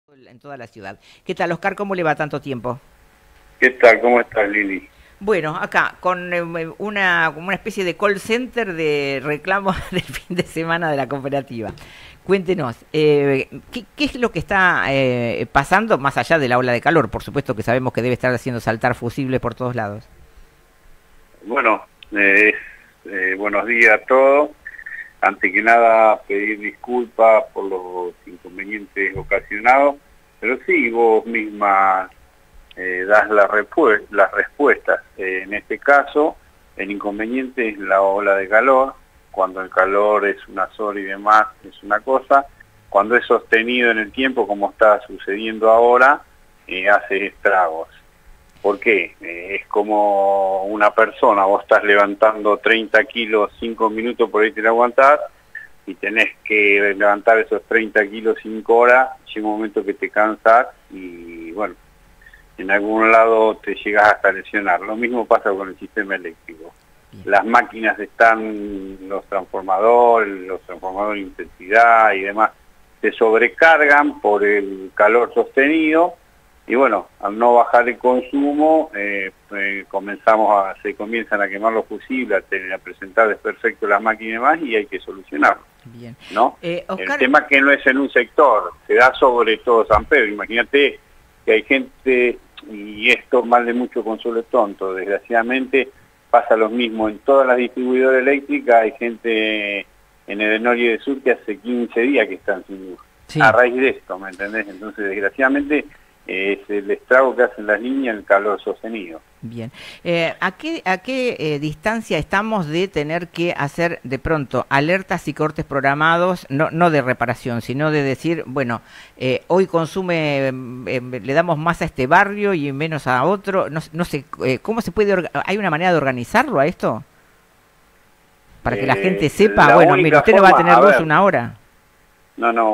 en toda la ciudad. ¿Qué tal, Oscar? ¿Cómo le va tanto tiempo? ¿Qué tal? ¿Cómo estás, Lili? Bueno, acá con como una especie de call center de reclamos del fin de semana de la cooperativa. Cuéntenos, ¿qué es lo que está pasando más allá de la ola de calor? Por supuesto que sabemos que debe estar haciendo saltar fusibles por todos lados. Bueno, buenos días a todos. Antes que nada, pedir disculpas por los inconvenientes ocasionados, pero sí, vos misma das las respuestas. En este caso, el inconveniente es la ola de calor. Cuando el calor es una sola y demás, es una cosa. Cuando es sostenido en el tiempo, como está sucediendo ahora, hace estragos. ¿Por qué? Es como una persona, vos estás levantando 30 kilos 5 minutos, por ahí te la aguantás, y tenés que levantar esos 30 kilos 5 horas, llega un momento que te cansás y bueno, en algún lado te llegas hasta lesionar. Lo mismo pasa con el sistema eléctrico. Las máquinas están, los transformadores de intensidad y demás, se sobrecargan por el calor sostenido. Y bueno, al no bajar el consumo, se comienzan a quemar los fusibles, a presentar desperfectos las máquinas y demás, y hay que solucionarlo. Bien. ¿No? Oscar... El tema es que no es en un sector, se da sobre todo San Pedro. Imagínate que hay gente, y esto mal de mucho consuelo tonto, desgraciadamente pasa lo mismo en todas las distribuidoras eléctricas. Hay gente en Edenor y de Sur que hace 15 días que están sin luz. Sí. A raíz de esto, ¿me entendés? Entonces, desgraciadamente, es el estrago que hacen las líneas, el calor sostenido. Bien. ¿A qué distancia estamos de tener que hacer de pronto alertas y cortes programados, no de reparación, sino de decir, bueno, hoy consume, le damos más a este barrio y menos a otro? No sé, ¿cómo se puede, hay una manera de organizarlo a esto? Para que la gente sepa, bueno, mire, usted no va a tener luz una hora. No,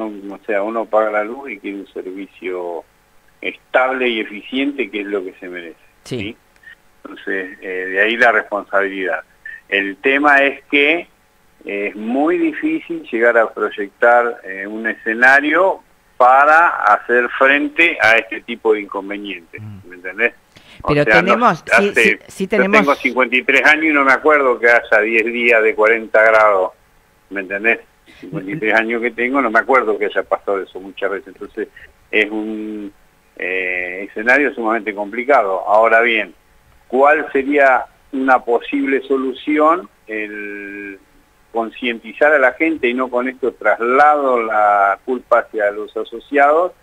uno paga la luz y quiere un servicio estable y eficiente, que es lo que se merece. Sí. ¿Sí? Entonces, de ahí la responsabilidad. El tema es que es muy difícil llegar a proyectar un escenario para hacer frente a este tipo de inconvenientes. ¿Me entendés? Pero tenemos, sí tenemos... Yo tengo 53 años y no me acuerdo que haya 10 días de 40 grados. ¿Me entendés? 53 años que tengo, no me acuerdo que haya pasado eso muchas veces. Entonces, es un escenario sumamente complicado. Ahora bien, ¿cuál sería una posible solución? El concientizar a la gente y no con esto traslado la culpa hacia los asociados,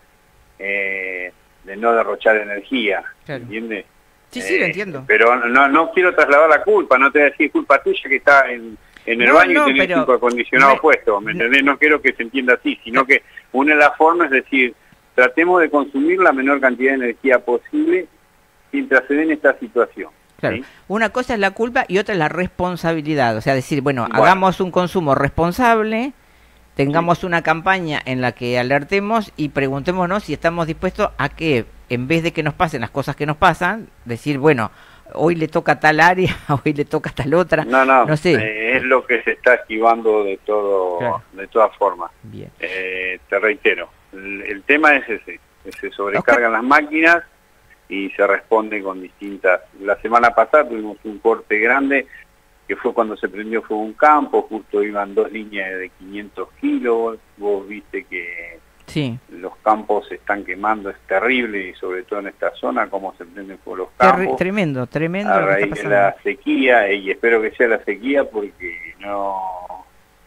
de no derrochar energía. Claro. ¿Entiendes? Sí, lo entiendo. Pero no quiero trasladar la culpa, no te voy a decir culpa tuya que está en el baño y tenés aire acondicionado puesto, ¿me entendés? No quiero que se entienda así, sino que una de las formas es decir, tratemos de consumir la menor cantidad de energía posible mientras se den esta situación. Claro. ¿Sí? Una cosa es la culpa y otra es la responsabilidad. O sea, decir, bueno, hagamos un consumo responsable, tengamos una campaña en la que alertemos y preguntémonos si estamos dispuestos a que, en vez de que nos pasen las cosas que nos pasan, decir, bueno, hoy le toca a tal área, hoy le toca a tal otra. No sé. Es lo que se está esquivando de todo, claro. De todas formas. Bien. Te reitero, el tema es ese, se sobrecargan las máquinas y se responde con distintas. La semana pasada tuvimos un corte grande, que fue cuando se prendió fuego un campo, justo iban 2 líneas de 500 kilos, vos viste que sí. Los campos se están quemando, es terrible, y sobre todo en esta zona, cómo se prenden fuego los campos. Tremendo. A raíz de la sequía, y espero que sea la sequía porque no,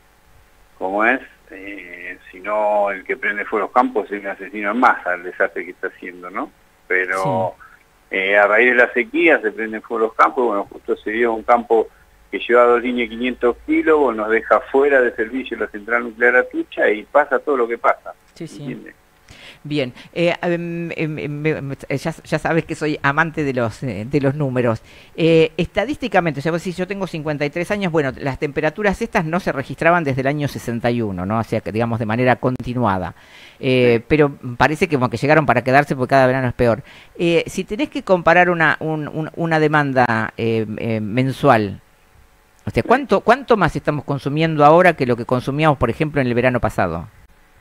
como es, si no el que prende fuego los campos es un asesino en masa, el desastre que está haciendo, ¿no? Pero sí. A raíz de la sequía se prenden fuego los campos, bueno, justo se dio un campo que lleva 2 líneas de 500 kilos, nos deja fuera de servicio la central nuclear Atucha y pasa todo lo que pasa. Sí. Bien, ya sabes que soy amante de los números. Estadísticamente, o sea, si yo tengo 53 años, bueno, las temperaturas estas no se registraban desde el año 61, ¿no? O sea, que digamos de manera continuada. Pero parece que, como que llegaron para quedarse porque cada verano es peor. Si tenés que comparar una demanda mensual, o sea, ¿cuánto más estamos consumiendo ahora que lo que consumíamos, por ejemplo, en el verano pasado?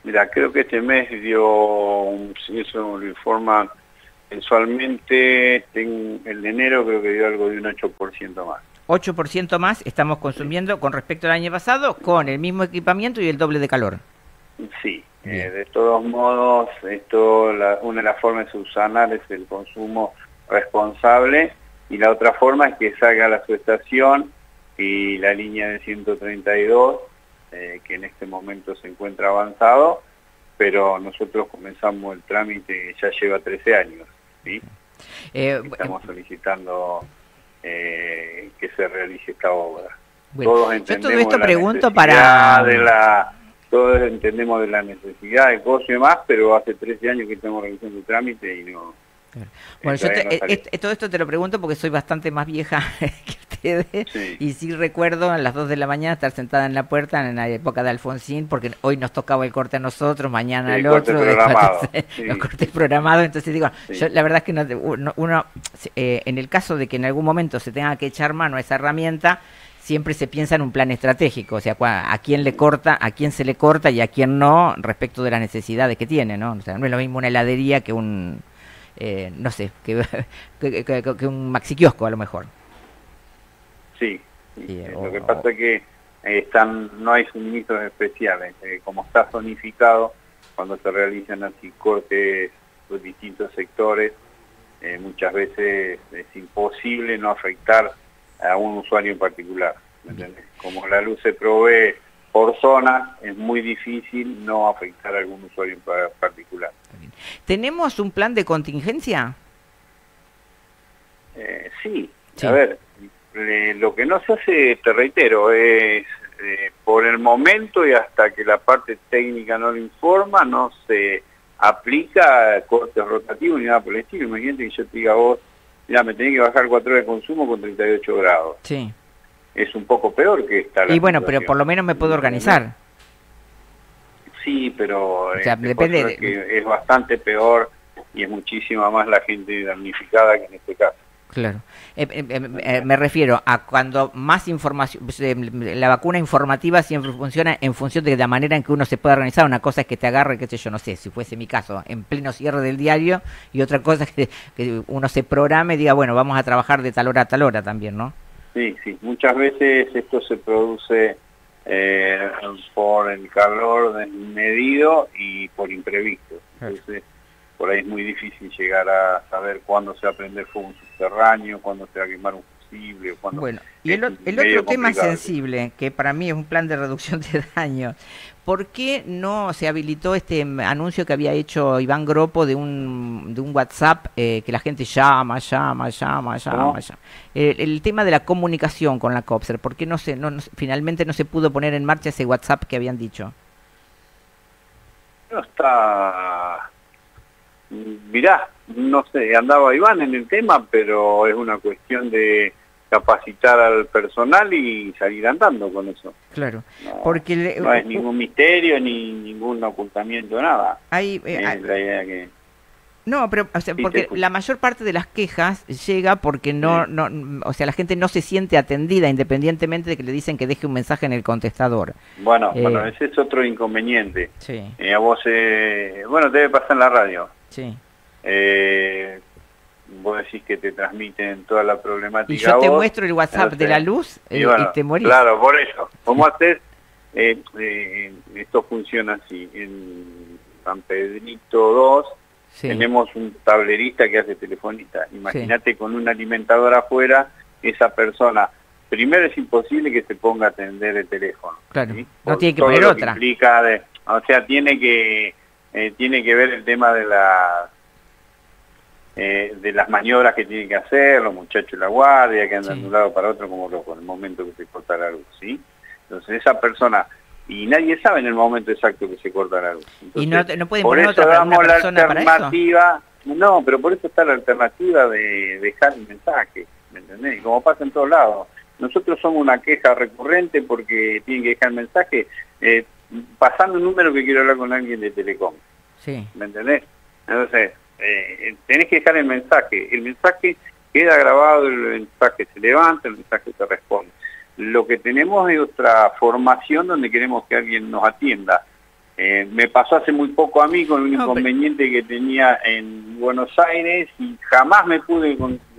Mira, creo que este mes dio, si eso lo informan mensualmente, el de enero creo que dio algo de un 8% más. 8% más estamos consumiendo con respecto al año pasado, con el mismo equipamiento y el doble de calor. Sí, de todos modos, una de las formas de subsanar es el consumo responsable, y la otra forma es que salga la subestación y la línea de 132, que en este momento se encuentra avanzado, pero nosotros comenzamos el trámite, ya lleva 13 años, ¿sí? Estamos solicitando que se realice esta obra. Bueno, todos entendemos yo todo esto pregunto todos entendemos de la necesidad de cosas y demás, pero hace 13 años que estamos realizando el trámite y no... Bueno, todo esto te lo pregunto porque soy bastante más vieja que ustedes, sí. Y sí recuerdo a las 2 de la mañana estar sentada en la puerta en la época de Alfonsín, porque hoy nos tocaba el corte a nosotros, mañana al otro, los cortes programados, entonces digo, yo la verdad es que uno en el caso de que en algún momento se tenga que echar mano a esa herramienta, siempre se piensa en un plan estratégico, o sea, a quién le corta, a quién se le corta y a quién no, respecto de las necesidades que tiene, ¿no? O sea, no es lo mismo una heladería que un... no sé, que un maxi kiosco a lo mejor. Sí, lo que pasa es que no hay suministros especiales, como está zonificado, cuando se realizan así cortes por distintos sectores, muchas veces es imposible no afectar a un usuario en particular, ¿me entiendes? Como la luz se provee por zona, es muy difícil no afectar a algún usuario en particular. ¿Tenemos un plan de contingencia? Sí, a ver, lo que no se hace, te reitero, es por el momento y hasta que la parte técnica no lo informa, no se aplica cortes rotativos ni nada por el estilo. Imagínate que yo te diga a vos, mira, me tenés que bajar 4 horas de consumo con 38 grados. Sí. Es un poco peor que esta. Y bueno, pero por lo menos me puedo organizar. Sí, pero o sea, depende que es bastante peor y es muchísima más la gente damnificada que en este caso. Claro. Me refiero a cuando más información, la vacuna informativa siempre funciona en función de la manera en que uno se pueda organizar. Una cosa es que te agarre, qué sé yo, no sé, si fuese mi caso, en pleno cierre del diario, y otra cosa es que uno se programe y diga, bueno, vamos a trabajar de tal hora a tal hora también, ¿no? Sí, sí. Muchas veces esto se produce por el calor desmedido y por imprevisto. Entonces, por ahí es muy difícil llegar a saber cuándo se va a prender fuego subterráneo, cuándo se va a quemar un fusible. Bueno, y el otro tema sensible, que para mí es un plan de reducción de daños, ¿por qué no se habilitó este anuncio que había hecho Iván Gropo de un WhatsApp que la gente llama? El tema de la comunicación con la COPSER, ¿por qué finalmente no se pudo poner en marcha ese WhatsApp que habían dicho? No está... Mirá, no sé, andaba Iván en el tema, pero es una cuestión de capacitar al personal y salir andando con eso. Claro, porque no es ningún misterio ni ningún ocultamiento, nada. La idea que... No, pero o sea, porque la mayor parte de las quejas llega porque o sea, la gente no se siente atendida independientemente de que le dicen que deje un mensaje en el contestador. Bueno, ese es otro inconveniente. Sí. A vos, bueno, debe pasar en la radio. Sí. Vos decís que te transmiten toda la problemática. Y yo te muestro el WhatsApp de la luz y te morís. Claro, por eso. ¿Cómo haces? Esto funciona así. En San Pedrito 2 tenemos un tablerista que hace telefonista. Imagínate con un alimentador afuera, esa persona, primero es imposible que se ponga a atender el teléfono. Claro, ¿sí? No tiene que poner otra. Implica o sea, tiene que ver el tema de las maniobras que tiene que hacer, los muchachos de la guardia, que andan de un lado para otro como loco en el momento que se corta la luz, ¿sí? Entonces esa persona, y nadie sabe en el momento exacto que se corta la luz. Entonces, ¿y no pueden poner otra persona para eso? No, pero por eso está la alternativa de dejar el mensaje, ¿me entendés? Como pasa en todos lados. Nosotros somos una queja recurrente porque tienen que dejar el mensaje pasando un número que quiero hablar con alguien de Telecom. Sí. ¿Me entendés? Entonces, tenés que dejar el mensaje queda grabado, el mensaje se levanta, el mensaje se responde. Lo que tenemos es otra formación donde queremos que alguien nos atienda Me pasó hace muy poco a mí con un inconveniente que tenía en Buenos Aires y jamás me pude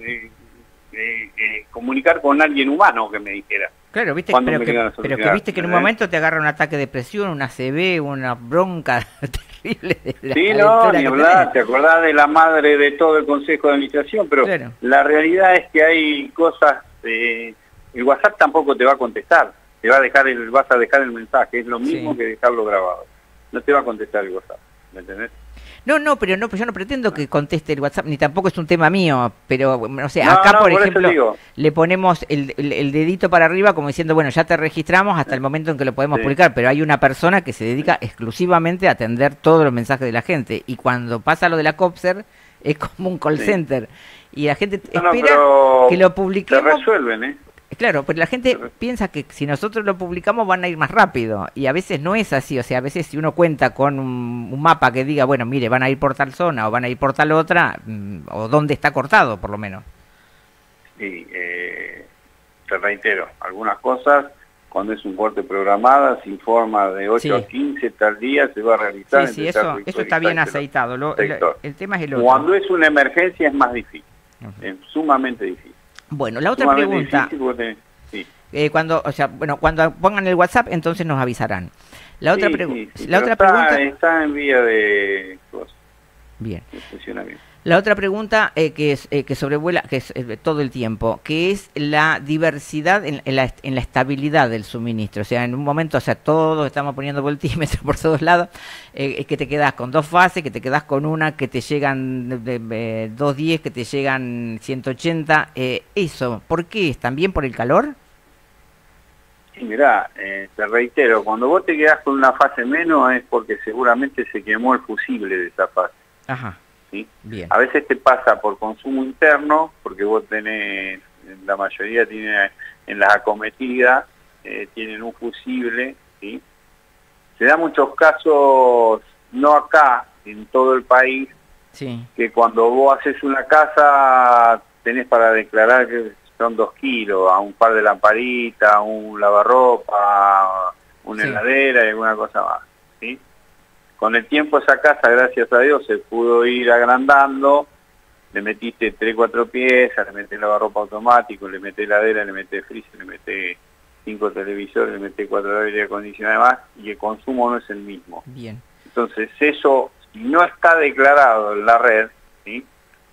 comunicar con alguien humano que me dijera. Claro, viste, pero que viste que en un momento te agarra un ataque de presión, una ACV, una bronca terrible. Sí, no, ni hablar, te acordás de la madre de todo el Consejo de Administración, pero claro, la realidad es que hay cosas, el WhatsApp tampoco te va a contestar, vas a dejar el mensaje, es lo mismo que dejarlo grabado, no te va a contestar el WhatsApp, ¿me entendés? No, pero yo no pretendo que conteste el WhatsApp, ni tampoco es un tema mío, pero, o sea, acá, por ejemplo, le ponemos el dedito para arriba como diciendo, bueno, ya te registramos hasta el momento en que lo podemos publicar, pero hay una persona que se dedica exclusivamente a atender todos los mensajes de la gente, y cuando pasa lo de la COPSER, es como un call center, y la gente espera que lo publiquemos. Se resuelven, ¿eh? Claro, pero la gente piensa que si nosotros lo publicamos van a ir más rápido, y a veces no es así. O sea, a veces si uno cuenta con un mapa que diga, bueno, mire, van a ir por tal zona o van a ir por tal otra, o dónde está cortado por lo menos. Sí, te reitero, algunas cosas, cuando es un corte programada, se informa de 8 a 15, tal día se va a realizar. Sí, eso está bien aceitado. El tema es el otro. Cuando es una emergencia es más difícil, es sumamente difícil. Bueno, la otra pregunta, cuando pongan el WhatsApp, entonces nos avisarán. La otra pregunta está en vía de cosas. Bien. La otra pregunta que sobrevuela, que es todo el tiempo, que es la diversidad en la estabilidad del suministro. O sea, en un momento, o sea, todos estamos poniendo voltímetros por todos lados, que te quedas con 2 fases, que te quedas con una, que te llegan 210, que te llegan 180. Eso, ¿por qué es? ¿También por el calor? Sí, mirá, te reitero, cuando vos te quedás con una fase menos es porque seguramente se quemó el fusible de esa fase. Ajá. ¿Sí? Bien. A veces te pasa por consumo interno, porque vos tenés, la mayoría tiene en las acometidas, tienen un fusible, ¿sí? Se da muchos casos, no acá, en todo el país, que cuando vos haces una casa tenés para declarar que son 2 kilos, a un par de lamparitas, un lavarropa, una heladera y alguna cosa más, ¿sí? Con el tiempo esa casa, gracias a Dios, se pudo ir agrandando, le metiste 3, 4 piezas, le metés lavarropa automático, le metés heladera, le metés freezer, le metés 5 televisores, le metés 4 aire acondicionados más, y el consumo no es el mismo. Bien. Entonces eso, si no está declarado en la red, ¿sí?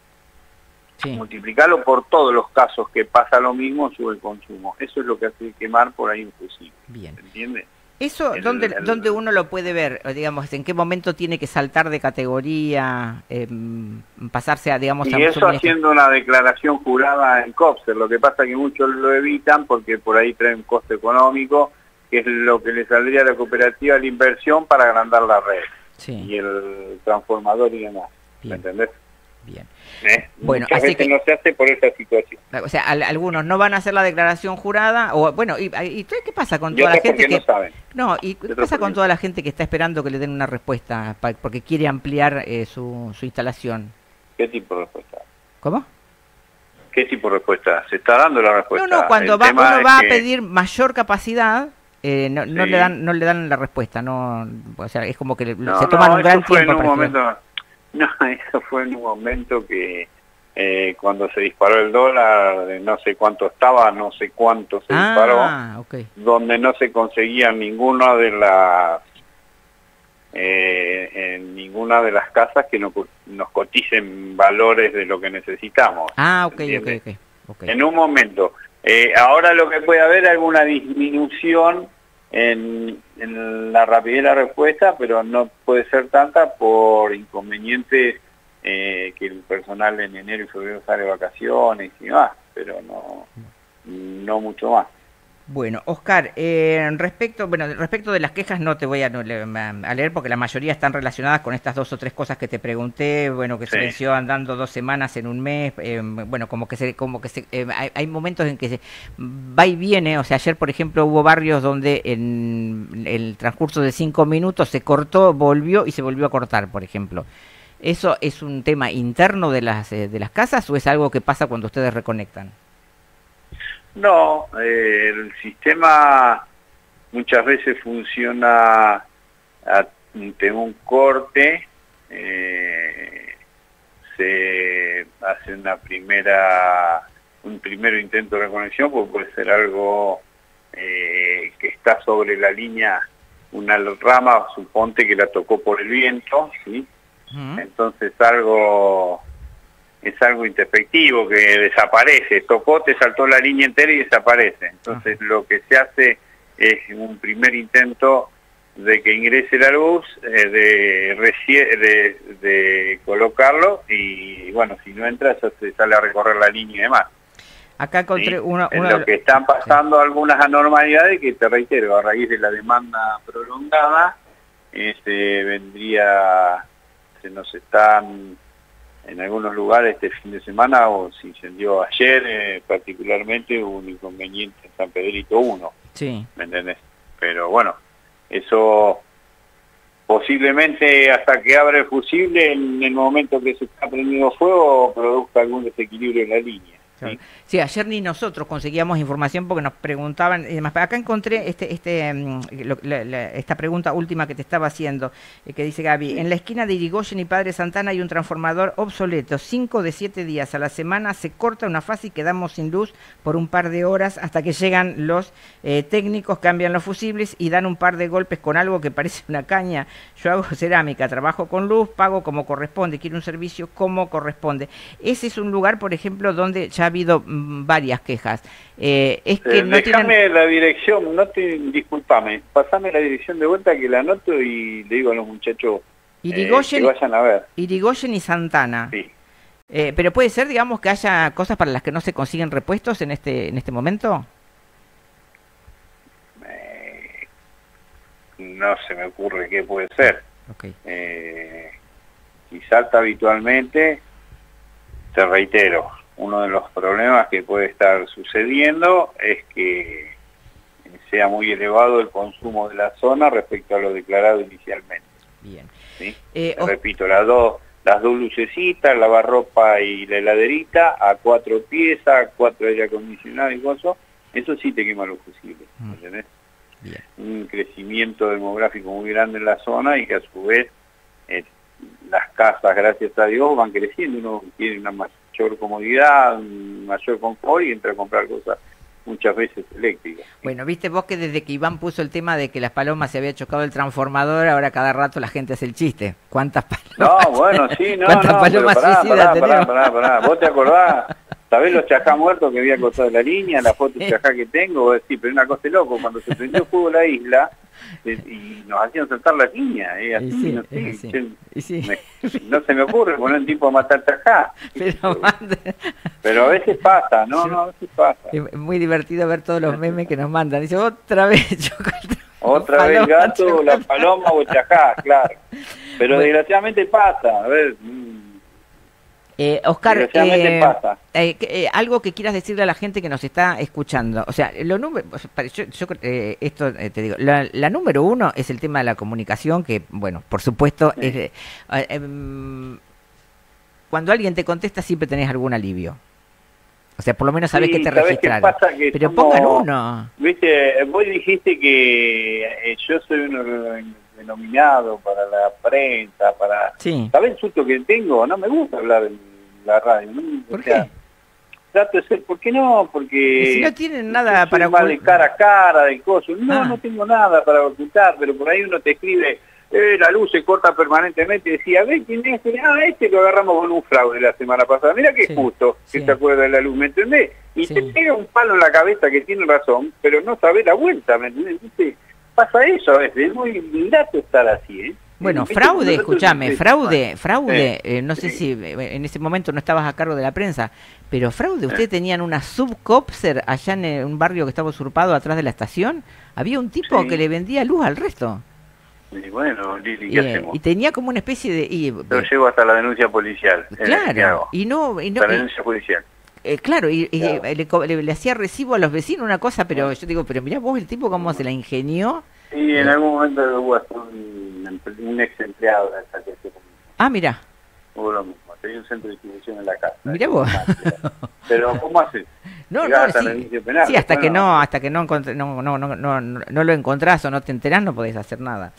Multiplicarlo por todos los casos que pasa lo mismo, sube el consumo. Eso es lo que hace quemar por ahí un fusible. Bien. ¿Entiendes? ¿Eso dónde uno lo puede ver? Digamos, ¿en qué momento tiene que saltar de categoría, pasarse a, digamos... Y eso haciendo una declaración jurada en COPSER. Lo que pasa es que muchos lo evitan porque por ahí trae un costo económico, que es lo que le saldría a la cooperativa la inversión para agrandar la red. Y el transformador y demás. ¿Me entendés? Bien. Bueno, muchas veces no se hace por esa situación. O sea, algunos no van a hacer la declaración jurada, o bueno, ¿y qué pasa con toda la gente que no saben? No, ¿y qué pasa con toda la gente que está esperando que le den una respuesta porque quiere ampliar su instalación? ¿Qué tipo de respuesta? ¿Cómo? ¿Qué tipo de respuesta? ¿Se está dando la respuesta? No, cuando uno va a pedir mayor capacidad, no le dan la respuesta, no, o sea, es como que se toman un gran tiempo para... No, eso fue en un momento que cuando se disparó el dólar, no sé cuánto estaba, no sé cuánto se disparó, donde no se conseguía ninguna de las casas que nos coticen valores de lo que necesitamos. En un momento. Ahora lo que puede haber es alguna disminución en la rapidez de la respuesta, pero no puede ser tanta por inconvenientes que el personal en enero y febrero sale de vacaciones y demás, pero no mucho más. Bueno, Oscar, respecto de las quejas no te voy a leer porque la mayoría están relacionadas con estas 2 o 3 cosas que te pregunté, bueno, que se venció andando 2 semanas en un mes, bueno, hay momentos en que se va y viene, o sea, ayer por ejemplo hubo barrios donde en el transcurso de 5 minutos se cortó, volvió y se volvió a cortar, por ejemplo. ¿Eso es un tema interno de las casas o es algo que pasa cuando ustedes reconectan? No, el sistema muchas veces funciona ante un corte se hace un primer intento de reconexión, porque puede ser algo que está sobre la línea, una rama, suponte que la tocó por el viento, ¿sí? Entonces es algo introspectivo que desaparece, tocó, te saltó la línea entera y desaparece. Entonces lo que se hace es un primer intento de que ingrese la luz, de colocarlo, y bueno, si no entra ya se sale a recorrer la línea y demás. Acá encontré ¿Sí? En lo que están pasando algunas anormalidades que, te reitero, a raíz de la demanda prolongada, se nos están en algunos lugares este fin de semana, o se incendió ayer, particularmente hubo un inconveniente en San Pedrito 1, sí. ¿Me entendés? Pero bueno, eso posiblemente hasta que abra el fusible, en el momento que se está prendiendo fuego, produzca algún desequilibrio en la línea. ¿Sí? Sí, ayer ni nosotros conseguíamos información porque nos preguntaban y demás. Acá encontré esta pregunta última que te estaba haciendo, que dice Gaby: en la esquina de Irigoyen y Padre Santana hay un transformador obsoleto, 5 de 7 días a la semana se corta una fase y quedamos sin luz por un par de horas hasta que llegan los técnicos, cambian los fusibles y dan un par de golpes con algo que parece una caña. Yo hago cerámica, trabajo con luz, pago como corresponde, quiero un servicio como corresponde. Ese es un lugar, por ejemplo, donde ya ha habido varias quejas. Es que no déjame la dirección, disculpame, pasame la dirección de vuelta que la anoto y le digo a los muchachos que vayan a ver. Irigoyen y Santana. Sí. Pero puede ser, digamos, que haya cosas para las que no se consiguen repuestos en este momento. No se me ocurre qué puede ser. Okay. Si salta habitualmente, te reitero, uno de los problemas que puede estar sucediendo es que sea muy elevado el consumo de la zona respecto a lo declarado inicialmente. Bien. ¿Sí? Repito, las dos lucecitas, la lavarropa y la heladerita, a 4 piezas, 4 aire acondicionado y cosas, eso sí te quema lo fusible, ¿entendés? Bien. Un crecimiento demográfico muy grande en la zona y que a su vez las casas, gracias a Dios, van creciendo, uno tiene una mayor comodidad, un mayor confort y entra a comprar cosas muchas veces eléctricas. Bueno, viste vos que desde que Iván puso el tema de que las palomas se había chocado el transformador, ahora cada rato la gente hace el chiste. ¿Cuántas palomas? No, bueno, sí, no, ¿cuántas palomas suicidas tenemos? Pará. ¿Vos te acordás? ¿Sabés los chajá muertos que había cortado la línea? La foto de chajá que tengo, vos decís, pero una cosa de loco, cuando se prendió fuego la isla, y nos hacían saltar la línea, así, sí, no sé, sí. No se me ocurre poner un tipo a matar chajá. Pero a veces pasa, a veces pasa. Es muy divertido ver todos los memes que nos mandan. Dice, otra vez otra vez el gato, la paloma o el chajá, claro. Pero bueno, desgraciadamente pasa, a ver... Oscar, algo que quieras decirle a la gente que nos está escuchando. O sea, lo esto te digo, la número uno es el tema de la comunicación, que, bueno, por supuesto, sí. Cuando alguien te contesta siempre tenés algún alivio. O sea, por lo menos sabés que te registraron. Pero pongan uno. Viste, vos dijiste que yo soy uno denominado para la prensa, para... Sí. ¿Sabés el susto que tengo? No me gusta hablar en la radio, ¿no? ¿Por qué? Trato de ser, ¿por qué no? Porque... ¿Y si no tienen nada para ocultar? De cara a cara, de cosas. No tengo nada para ocultar, pero por ahí uno te escribe, la luz se corta permanentemente, y decía, ¿ves quién es? Este lo agarramos con un fraude la semana pasada. Mira qué justo que se acuerda de la luz, ¿me entendés? Y te pega un palo en la cabeza que tiene razón, pero no sabe la vuelta, ¿me entendés? ¿Viste? Pasa eso a veces, es muy ingrato estar así, ¿eh? Bueno, fraude, escúchame, fraude, no sé si en ese momento no estabas a cargo de la prensa, pero fraude, ustedes tenían una subcopser allá en un barrio que estaba usurpado atrás de la estación, había un tipo que le vendía luz al resto. Y bueno, Lili, ¿qué hacemos? Y tenía como una especie de... Lo llevo hasta la denuncia policial. Claro, y no... La denuncia judicial. Claro, le hacía recibo a los vecinos una cosa, pero yo digo, pero mirá vos el tipo cómo se la ingenió. Sí, en algún momento hubo hasta un ex empleado de esta que se... Ah, mirá. Hubo lo mismo, tenía un centro de distribución en la casa. Mirá vos. Pero ¿cómo haces? No, sí, hasta que no lo encontrás o no te enterás no podés hacer nada.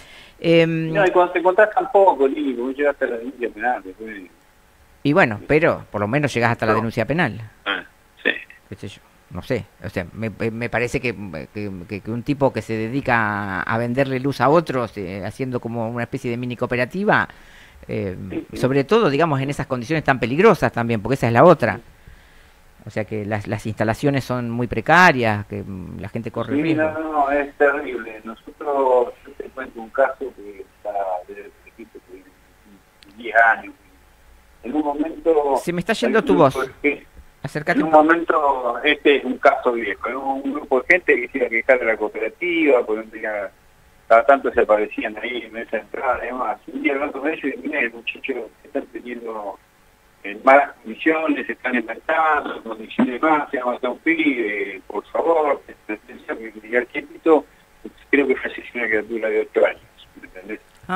No, y cuando te encontrás tampoco, Lili, porque llegaste a la denuncia penal. Después... Y bueno, pero por lo menos llegás hasta la denuncia penal. Sí. ¿Qué sé yo? No sé, o sea, me parece que un tipo que se dedica a venderle luz a otros, haciendo como una especie de mini cooperativa, sobre todo, digamos, en esas condiciones tan peligrosas también, porque esa es la otra. O sea que las instalaciones son muy precarias, que la gente corre riesgo. No, es terrible. Yo te cuento un caso que está desde el equipo de 10 años. En un momento... Se me está yendo tu voz. Acércate. En un momento, este es un caso viejo, era un grupo de gente que se iba a quejar de la cooperativa, porque cada tanto se aparecían ahí en esa entrada, además. Un día hablando con ellos y mira, el muchacho están teniendo malas condiciones, se están embarcando, condiciones más, se llama un pibe, por favor, y al chiquito, creo que falleció una criatura de 8 años, ¿me entendés?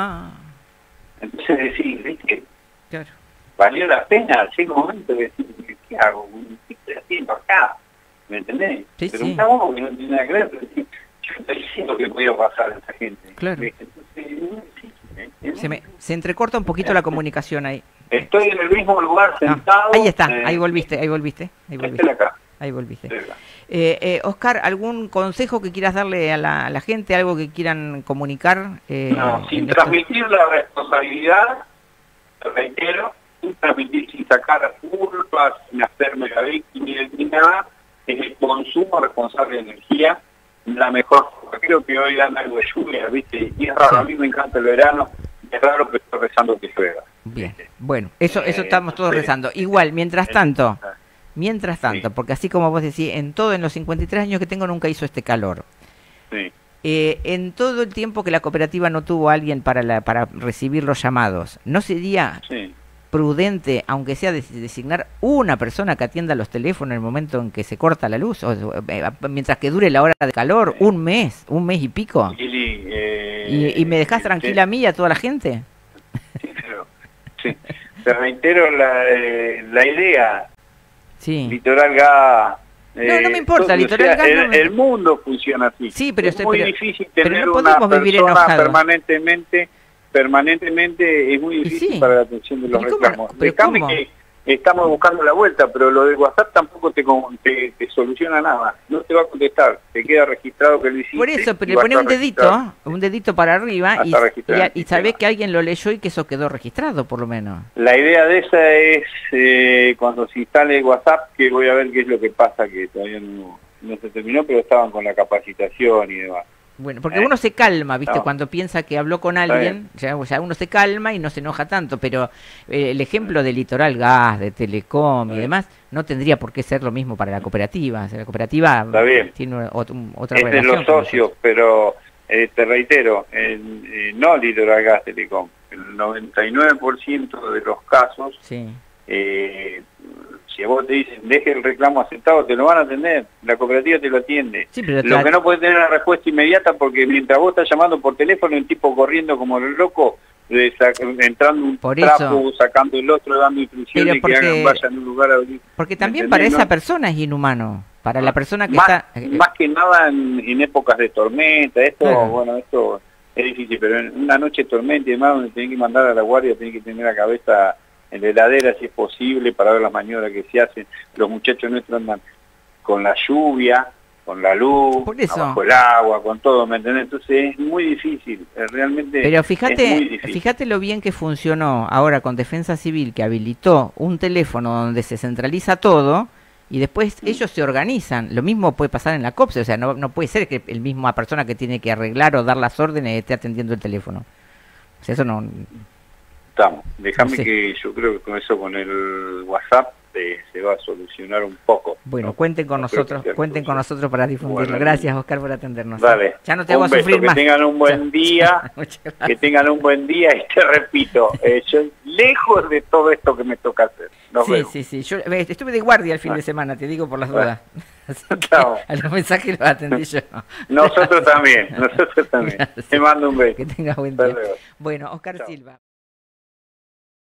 Entonces decís, ¿viste? Claro. Valió la pena, llega un momento de decir, ¿qué hago? ¿Qué estoy haciendo acá? ¿Me entendés? Sí, pero sí. un trabajo que no tiene nada que ver, pero yo estoy diciendo que podía pasar a esa gente. Claro. Entonces, se entrecorta un poquito la comunicación ahí. Estoy en el mismo lugar sentado. Ahí está, ahí volviste. Estoy acá. Ahí volviste. Oscar, ¿algún consejo que quieras darle a la gente? ¿Algo que quieran comunicar? No, sin transmitir la responsabilidad, reitero, sin transmitir, sin sacar culpas, sin hacerme la víctima ni nada, es el consumo responsable de energía, la mejor forma. Creo que hoy dan algo de lluvia, ¿viste? Y es raro, sí. A mí me encanta el verano, es raro que estoy rezando que llueva. Bien, bueno, eso estamos todos rezando. Igual, mientras tanto, sí. Porque así como vos decís, en los 53 años que tengo nunca hizo este calor. Sí. En todo el tiempo que la cooperativa no tuvo a alguien para recibir los llamados, ¿no sería prudente, aunque sea designar una persona que atienda los teléfonos en el momento en que se corta la luz? Mientras que dure la hora de calor, un mes y pico. ¿Y me dejás tranquila a mí y a toda la gente? Sí, te reitero la idea. Sí. Litoral Gas. No me importa, Litoral Gas. El mundo funciona así. Sí, pero es muy difícil tener no una persona permanentemente, es muy difícil para la atención de los reclamos. Déjame que estamos buscando la vuelta, pero lo de WhatsApp tampoco te soluciona nada. No te va a contestar, te queda registrado que lo hiciste. Por eso, pero le pones un dedito para arriba y sabés que alguien lo leyó y que eso quedó registrado, por lo menos. La idea de esa es cuando se instale WhatsApp, que voy a ver qué es lo que pasa, que todavía no se terminó, pero estaban con la capacitación y demás. Bueno, porque uno se calma, ¿viste? Cuando piensa que habló con alguien, ya uno se calma y no se enoja tanto, pero el ejemplo de Litoral Gas, de Telecom y demás, no tendría por qué ser lo mismo para la cooperativa. O sea, la cooperativa tiene otra relación. Es de los socios, pero te reitero, no Litoral Gas, Telecom, el 99% de los casos, si a vos te dicen, deje el reclamo aceptado, te lo van a atender, la cooperativa te lo atiende. Sí, pero lo que no puede tener una respuesta inmediata, porque mientras vos estás llamando por teléfono, un tipo corriendo como el loco, entrando un trapo, sacando el otro, dando instrucciones que vayan a un lugar a abrir. Porque también para esa persona es inhumano, para la persona que más que nada en épocas de tormenta, esto es difícil, pero en una noche de tormenta y demás, donde tenés que mandar a la guardia, tenés que tener la cabeza en la heladera si es posible para ver las maniobras que se hacen. Los muchachos nuestros andan con la lluvia, con la luz, bajo el agua, con todo, ¿me entendés? Entonces es muy difícil, realmente. Pero es muy difícil. Fíjate lo bien que funcionó ahora con Defensa Civil, que habilitó un teléfono donde se centraliza todo y después ellos se organizan. Lo mismo puede pasar en la COPSE, o sea, no puede ser que el misma persona que tiene que arreglar o dar las órdenes esté atendiendo el teléfono. O sea, eso no... Déjame que yo creo que con eso, con el WhatsApp, se va a solucionar un poco. Bueno, cuenten con nosotros para difundirlo. Bueno, gracias, Oscar, por atendernos. Dale. Ya no te hago sufrir más. Que tengan un buen día, y te repito, yo lejos de todo esto que me toca hacer. Sí, yo estuve de guardia el fin de semana, te digo por las dudas. A los mensajes los atendí yo. Nosotros también. Te mando un beso. Que tengas buen día. Bueno, Oscar Silva.